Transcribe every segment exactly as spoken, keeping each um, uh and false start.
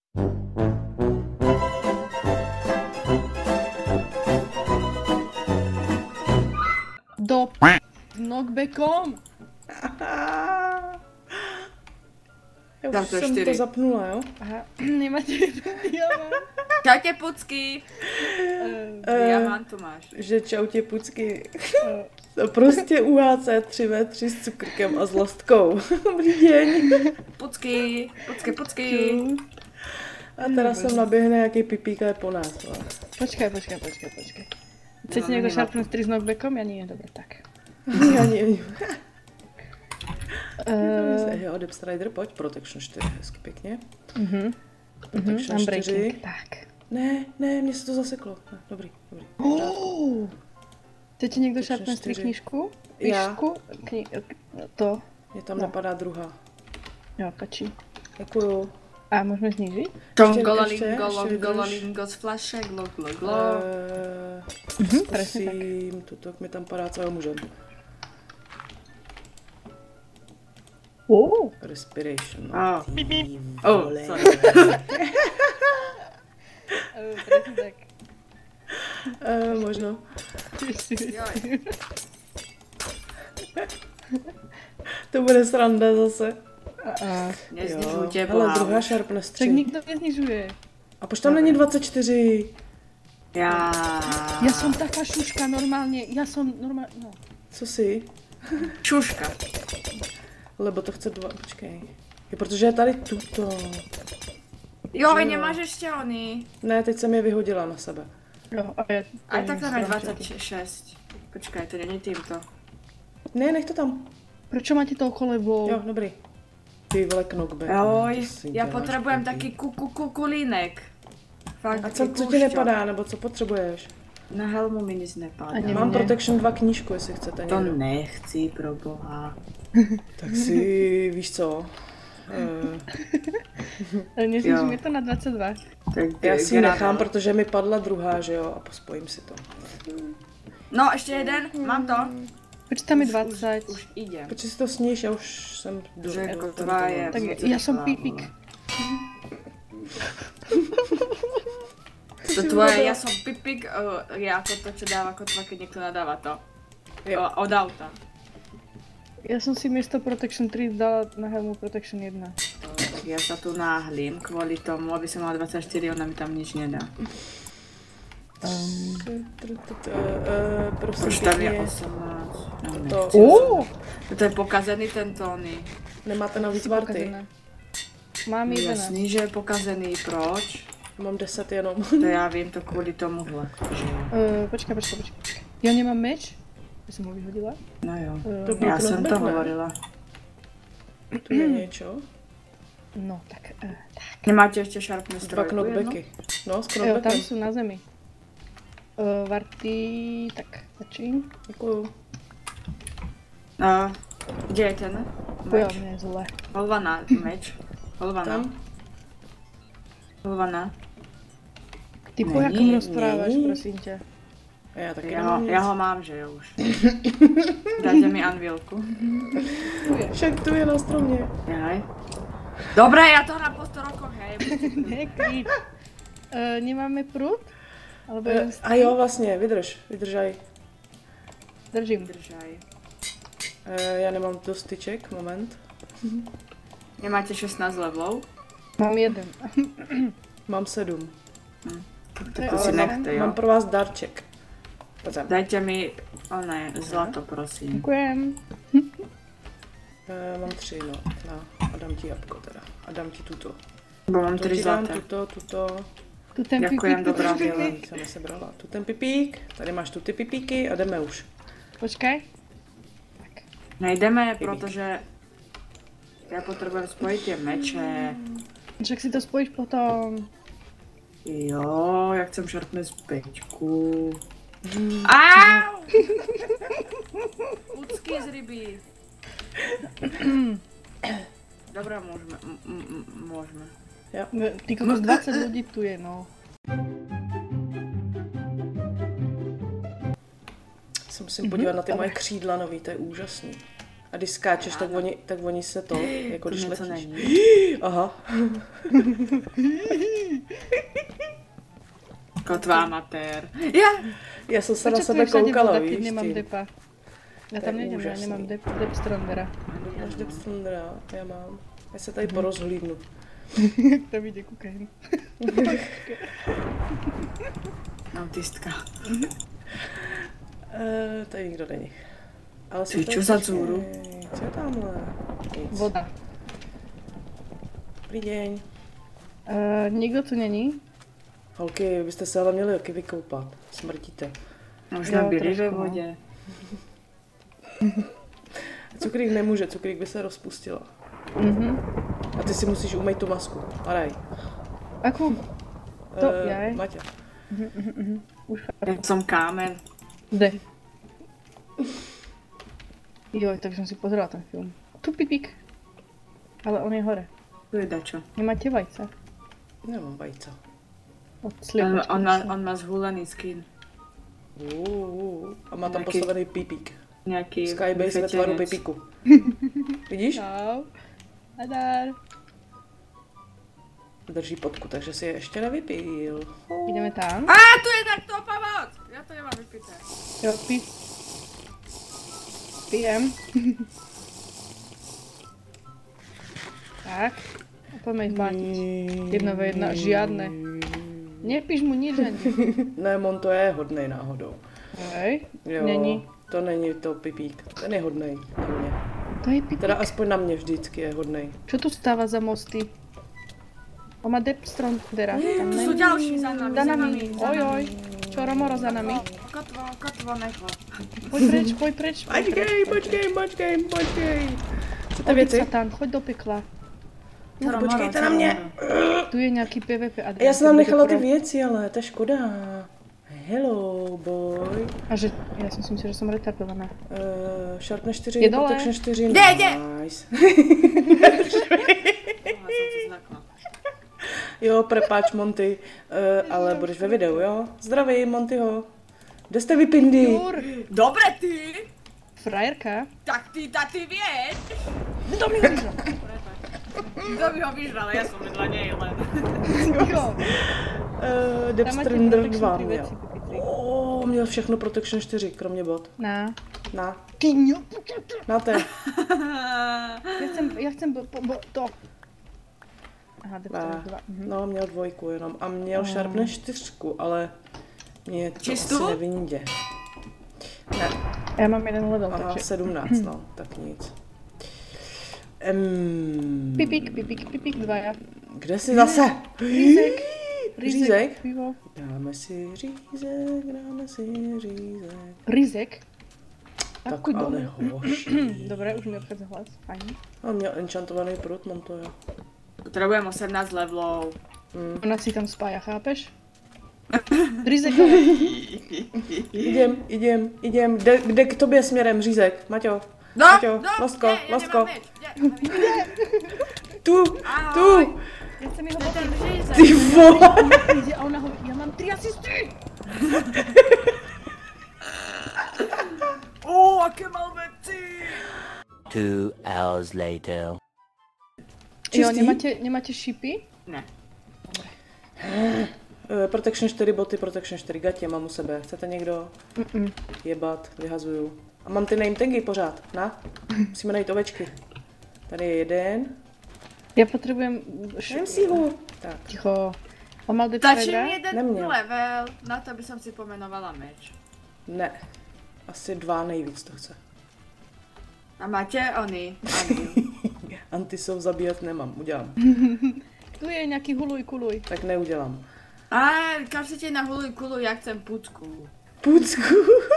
Do p... s knockbackom. Já už jsem čtyři. to zapnula, jo? Aha, nemáte jeden diamant. Čau tě, pucky! Uh, Diamant to máš. Že čau tě pucky. uh, To prostě U H C tři vé tři s cukrkem a s lostkou. Dobrý den. Pucky, pucky, pucky. A teda sem naběhne nějaký pipík a je po nás. No. počkej, počkej, počkej, počkej. Chcete No, někdo nemá šarpnout tri s knockbackom? Ja nie, dobre, tak. Já ani. Uh, Jo, Deep Strider, pojď, Protection čtyři, hezky pěkně. mhm, Protection čtyři. unbreaking, tak. Ne, ne, mně se to zaseklo. Ne, dobrý, dobrý. Oh! Chcete někdo Protection šarpnout tri čtyři. knížku? Já. Knížku? Kni... To. Mě tam No. napadá druhá. Jo, pačí. Děkuju. A môžeme znižiť? Tongololingo, ještě, ještě longololingo z flaše, glo, glo, glo. Uh, Mhm, presne tak. zkusím, tuto mi tam padá celou mužem. Oh! Respiration. Oh. Ty Oh, vole. sorry. Uh, presne tak. Uh, možno. Joj. To bude sranda zase. Uh, Neznižuj tě, ale boha. druhá sharpness tak tři. nikto neznižuje. A proč tam není dvacet čtyři? Já... Ja som taká šuška normálne, ja som normálne, no. Co si? Šuška. Lebo to chce dva, počkej. Je, protože je tady tuto. Jo, Jo. nemáš ještě ony. Ne, teď jsem je vyhodila na sebe. Jo, a ja... A tak tam je stromčeky. dvacet šest. Počkej, to není týmto. Ne, nech to tam. Prečo máte toľko levlov? Jo, dobrý. Ty vole knockback. Joj, To si já děláš potřebujem pěkný. taky kuku kukulínek. Fakt, A co, taky co ti kůšťo. nepadá, nebo co potřebuješ? Na helmu mi nic nepadá. Ani Mám mně. Protection dva knížku, jestli chcete To někdo. nechci, pro boha. Tak si, víš co? Uh, Neznižíme to na dvacet dva. Tak já si ji grada. nechám, protože mi padla druhá, že jo, a pospojím si to. No, ještě jeden, mám to. Počkej, tam je dvacet. Už idem. Protože si to sníš, já už jsem do, Že do jako tento tvá mám. je- Tak Co ja to som dělá, pipik. To tvoje, já jsem pipik, uh, já to to, čo dáva kotva, keď někdo nadáva to. Jo. O, od auta. Ja som si miesto Protection tri dala na helmu Protection jedna. To, tak já sa tu náhlím kvůli tomu, aby som mala dvacet čtyři, ona mi tam nič nedá. Um, Uh, prosím Už tam je pěkně, osmnáct. No, ne. to, oh, To je pokazený ten Tony. nemáte navíc varty? pokazené. Mám jedenáct. Jasný, že je pokazený, proč? Mám deset jenom. To já vím, to kvůli tomuhle. že jo. Uh, počkaj, počkaj, počkaj. Ja nemám meč? Ja som ho vyhodila. No jo. Uh, To byl Já jsem to knockback, ne? hovorila. Tu je něco. No, tak, uh, tak. Nemáte ještě sharpness Dva trojku knockbacky. No, s Jo, tam knockbackem. sú na zemi. Uh, varty, tak, začím. Děkuju. No, kde je ten Jo, meč? mne je zle. Holvana, meč. Holvana. Tam? Holvana. Ty po Není, jakom rozprávaš, není. prosím ťa? A já taky Já nemám ho, nic. já ho mám, že jo už. Dajte mi anvilku. Však tu je na stromě. Jaj. Dobré, já to hrám po sto rokoch, hej. Nekrič. Uh, nemáme prut? Alebo Eh, jeden A jo, vlastně, vydrž, vydržaj. držím. Držaj. Eh, Já nemám dost tyček, moment. Nemáte šestnáct levelů? Mám jeden. Mám sedm. To je To si Ale osem. nechte, mám jo. pro vás darček. Pozem. Dajte mi, o ne, zlato, prosím. Děkujem. Eh, Mám tři, no. No. A dám ti jabko teda. A dám ti tuto. Bo mám To tři ti dám zlaté. tuto, tuto. Tu ten Ďakujem, pipík, dobrá tu ten věla. pipík. Jsem nesebrala. Tu ten pipík. Tady máš tu ty pipíky a jdeme už. Počkaj. Nejdeme, protože já potřebuji spojit ty meče. Však si to spojíš potom. Jo, jak chcem sharpness pěťku. Au! Ucky z ryby. Dobrá, můžeme, m- m- m- můžeme. Ty kokos dvacet ľudí tu je, no. Se musím podívat na ty moje křídla nový, to je úžasný. A když skáčeš, tak oni, tak oni se to, jako když něco letíš. není. Aha. Kotvá matér. Já! Já jsem se na Proč sebe to všade koukala, vole, víš nemám ty. depa. Já To tam je nejdem, já úžasný. nemám dep, dep strandera. Máš Depstundra, já mám. Já se tady porozhlídnu. Jak to vidí, koukej. Autistka. Uh, tady nikdo není. Ale Ty, tady čo za počkej, dzůru? Co je tamhle? Nic. Voda. Dobrý deň. Uh, nikdo tu není? Holky, vy byste se ale měli taky vykoupat. Smrtíte. No už Jo, nám byli trošku, ve no. vodě. Cukrík nemůže, cukrík by se rozpustila. Mhm. A ty si musíš umýt tu masku. Araj. Ako? To, Eh, jaj. Maťa. Už Já jsem kámen. Kde? Jo, tak jsem si pozrela ten film. Tu pipík. Ale on je hore. Tu je dačo. Nemáte vajce? Nemám vajca. Od On, slivočky. on, má, on má zhulený skin. Uh, a má tam Nějaký- postavený pipík. Nějaký Skybase ve vyfetěnec. tvaru pipíku. Vidíš? Čau. Adar. Drží potku, takže si je ještě nevypil. Jdeme tam. A tu je tak to pomoc! Já to nemám vypité. Jo, pí. Pijem. Tak. A poďme ich zmlátiť. Jedna ve jedna, žiadne. Nepíš mu nič ani. Ne, on to je hodnej náhodou. Hej. Jo, Není. to není to pipík. Ten je hodnej na mě. To je pipík. Teda aspoň na mě vždycky je hodnej. Čo tu stáva za mosty? On má dep strandera. Tam Tu není. jsou další za nami, Za za nami. nami. za Ojoj. nami. Čo, Romoro za nami? Kotvo, kotvo, necho. Pojď preč, pojď preč. pojď preč, Počkej, pojď preč. počkej, počkej, počkej. Chcete Obyt věci? Satan, choď do pekla. No, počkejte na mě. Tu je nějaký P V P adres. Já jsem tam nechala ty Pro- věci, ale to je škoda. Hello, boy. A že, já jsem si myslela, že jsem retardovaná. Uh, Sharpness čtyři, Je dole. Protection čtyři, Jde, jde. nice. Tohle jsem se zlakla. Jo, prepáč Monty, uh, ale budeš ve videu, jo? Zdraví, Montyho. Kde jste vy, Pindy? Jur, Dobre ty! frajerka. Tak ty, tak ty vieš! Kdo mi ho vyžral? Kto by ho vyžral? Ja som vedľa nej len. Jo. Uh, Tam máte Depstrunder Protection dva tři měl. věci, pipici. Oh, měl všechno Protection čtyři, kromě bot. Na. Na, Kyňo. na te. Já chcem, já chcem bo, bo, bo, to. Aha, Depstrunder Ne. dva. Mhm. No, měl dvojku jenom. A měl Sharpness čtyřku, ale mě to Čistou? asi nevindě. Ne, Já mám jeden level, ona má takže. sedmnáct, no, tak nic. Um, Pipík, pipík, pipík dva, já. Kde jsi zase? Řízek. Řízek? Pivo. Dáme si řízek, dáme si řízek. Ryzek. Tak Ako ale dole. hoši. Dobré, už mi obchádza hlas. Fajn. On měl enchantovaný prut, mám to jo. Potrebujem osemnásť levelov. Mm. Ona si tam spája, chápeš? Ryzek dole. Idem, idem, idem. Jde, jde k tobě směrem, Řízek, Maťo. No, Maťo, no, Lostko, nie, ja Lostko. nemám meč. Nie, Tu, ahoj. tu. Já chcem jeho To je ten boty. řízek. Ty vole. Jde a ona ho, já mám tři asisty. Ó, aké mal veci. Two hours later. Jo, Čistý? nemáte, nemáte šipy? Ne. Uh, Protection čtyři boty, Protection čtyři gatě mám u sebe. Chcete někdo? Mm-mm. Jebat, vyhazuju. A mám ty name tagy pořád, na? Musíme najít ovečky. Tady je jeden. Já potřebujem Vem šipy. si ho. Tak. Ticho. On mal Stačí Depstrunder? mi jeden Neměl. level, na to by som si pomenovala meč. Ne. Asi dva nejvíc to chce. A máte oni, Andy. Antisov zabíjet nemám, udělám. Tu je nějaký huluj kuluj. Tak neudělám. A kažete na huluj kulu, ja chcem pucku. Pucku.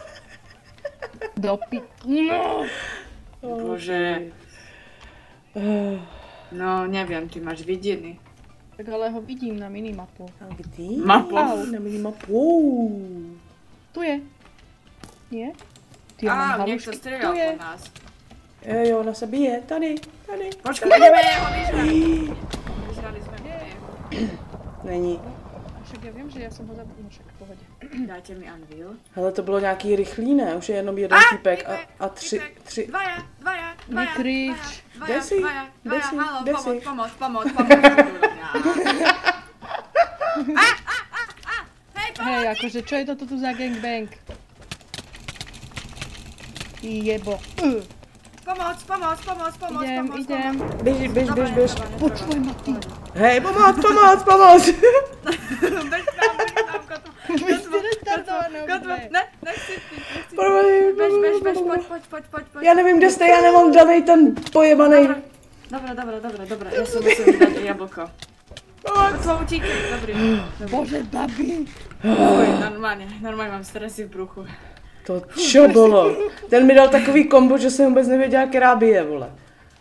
Dopi. No. Bože. Uh, No, neviem, ty máš vidiny. Tak ale ho vidím na minimapu. a kdy? Mapu. Au. Na minimapu. Tu je. Nie? Ty, já mám Á, halušky. niekto Tu strieľal je. po nás. Jo, jo, ona se bije. Tady, tady. Počkaj, ideme jeho vyžrali. Vyžrali sme ho. Není. A však já vím, že já jsem ho zabil. No však v pohodě. Dajte mi Anvil. Hele, to bylo nějaký rychlý, ne? Už je jenom jeden týpek a, a tři, týpek. tři. Dvaja, dvaja. Vaja, Nekrič. Vaja, Kde jsi? Vaja, Kde Vaja, jsi? halo, Kde pomoc, jsi? pomoc, pomoc, pomoc. Hej, pomoc! Hej, akože čo je toto tu za gangbang? Jebo. Uh, Pomoc, pomoc, pomoc, pomoc, idem, pomoc, idem. pomoc. Běž, běž, běž, běž. Počuj ma ty. Hej, pomoc, pomoc, pomoc. Bež tam, bež tam, kotva. Jsi retardovaná Kotva, úplně. ne, nechci ty, nechci ty. Promiň, Bež, bež, bež, promiň. pojď, pojď, pojď, pojď, pojď. Já nevím, kde jste, já nemám danej ten pojebanej. Dobré, dobré, dobré, dobré, já si musím dát jablko. Kotva, utíkej, dobrý. Bože, babi. Dobrý, normálně, normálně mám stresy v bruchu. To čo bylo? Ten mi dal takový kombo, že jsem vůbec nevěděla, která bije, vole.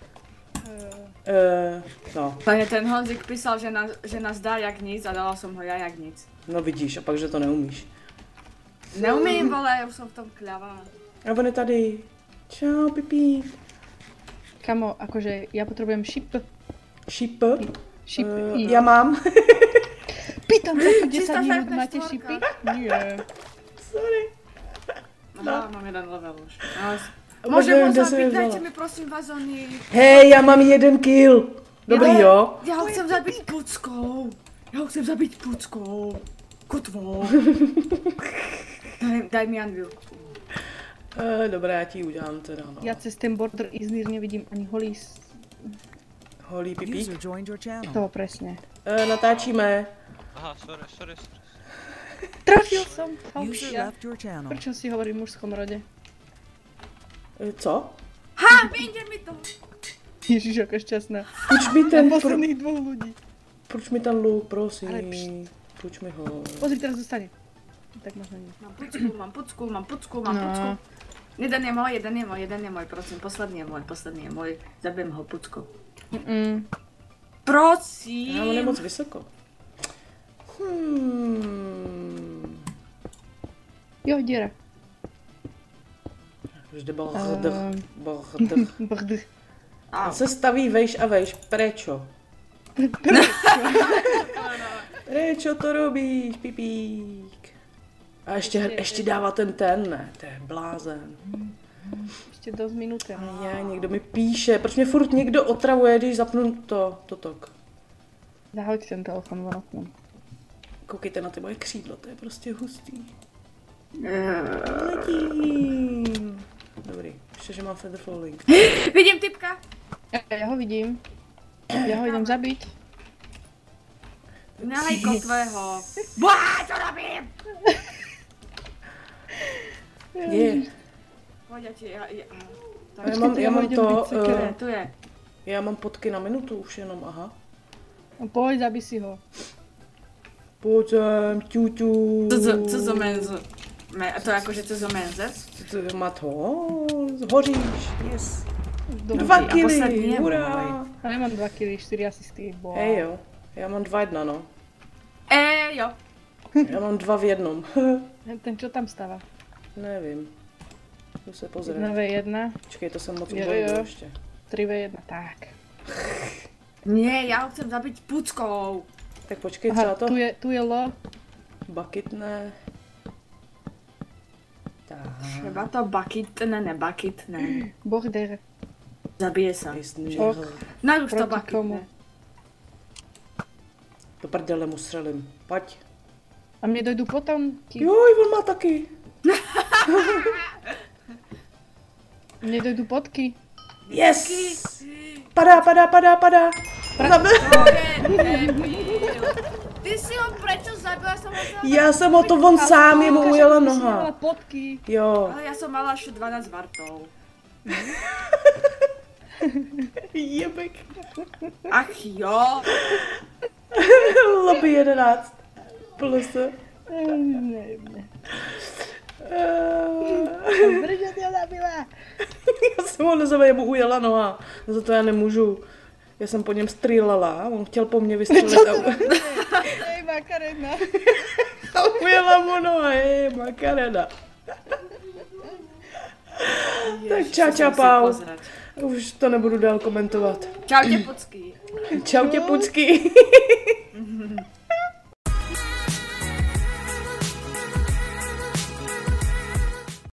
Uh, no, Takže ten Honzik písal, že nás, že nás dá jak nic a dala som ho já jak nic. no vidíš, a pak, že to neumíš. Neumím, vole, já už jsem v tom kľavá. A on je tady. Čau, pipí. Kamo, akože ja potrebujem šip. Šip. Šip. Uh, i- já mám. Pýtam sa tu Čistá desať minút, šarpná máte štvorka. šipy? Nie. Sorry. Aha, mám jeden level už. Ale... A Môžem nevím, ho kde jsem je zabiť, dajte vzala. mi prosím vazony. Hej, já mám jeden kill. Dobrý, jo? Já ho chcem zabít puckou. Já ho chcem zabít puckou. Kotvou. Daj, daj mi Anvil. Uh, dobré, já ti udělám teda, no. Ja cez ten border Izmír nevidím ani holý s... Holý pipí. User joined your channel. To presne. Uh, natáčíme. Aha, sorry, sorry, sorry. Trafil som. User Halšia. left your channel. Prečo si hovorí v mužskom rode? Uh, co? Ha, vyjde mi to. Ježiš, aká šťastná. Půjč mi Na ten, pro, posledných dvoch ľudí. půjč mi ten luk, prosím. Ale pšt. Půjč mi ho. Pozri, teraz dostane. Tak možno nie. Mám pucku, mám pucku, mám pucku, mám No. pucku. Jeden je můj, jeden je můj, jeden je můj, prosím, poslední je můj, poslední je můj. Zabijem ho pucku. Mm-mm. Prosím. Já, on je moc vysoko. Hmm. Jo, diera. Vždy byl Ehm. hdr. Byl hdr. Brdy. Au. On se staví vejš a vejš. Prečo? Prečo to robíš, pipík? A ještě, ještě dává ten ten, ne, to je blázen. Ešte dosť minúty. Je, někdo mi píše, proč mě furt někdo otravuje, když zapnu to, to tok. Zahoď ten telefon von oknom. Koukejte na ty moje křídla, to je prostě hustý. Eh, Letím. Dobrý, ještě, že mám feather falling. Vidím typka. Ja ho vidím. Ja ho idem zabiť. Nehaj kotvého. Bá, čo robím? Je, Pojď, já ti, já, já. já mám, já mám to, Tu uh, je, tu je. já mám potky na minutu už jenom, aha. No poď, zabij si ho. Pojď sem, ťuťu. Co, co, co za menzo? Me, to jakože co za menzec? To má to, hoříš, yes. Dobrý. Dva a poslední kily, je hurá. můj. Ja nemám dva kily, štyri asisty. Wow. Hej jo, já mám dva jedna, no. E, jo. Já mám dva v jednom. Ten čo tam stáva? Nevím. Jdu se jedna pozrieť. vé jedna, Počkej, to jsem moc Jo, uvolil jo. ještě. tri vé jedna, tak. Ne, já ho chcem zabít puckou. Tak počkej, třeba Aha, to. tu je, tu je lo. Bucket ne. Tak. Třeba to bucket, ne, ne, bucket, ne. Border. Zabije se. Písně. Ok. Naruš to Proti bucket, komu? ne. Do prdele mu střelím. Pojď. A mne dojdu potom? Ty... Joj, on má taky. Mne dojdu potky. Yes! Padá, padá, padá, padá. Zabil. To je debil. Ty si ho prečo zabila, jsem ho zabila. Já jsem ho to, on sám, jemu ujela noha. potky. Jo. Ale já jsem mala až dvanáct vartov. Jebek. Ach jo. Lobby jedenáct. Plus. Ne, ne. Prečo ty ho zabila? Já jsem ho nezabila, jemu ujela noha. Za to já nemůžu. Já jsem po něm střílela, on chtěl po mně vystřelit. A... Hej, Makarena. A ujela mu noha, je Makarena. Tak čau, čau, pau. Už to nebudu dál komentovat. Čau tě pucky. Čau tě, pucky.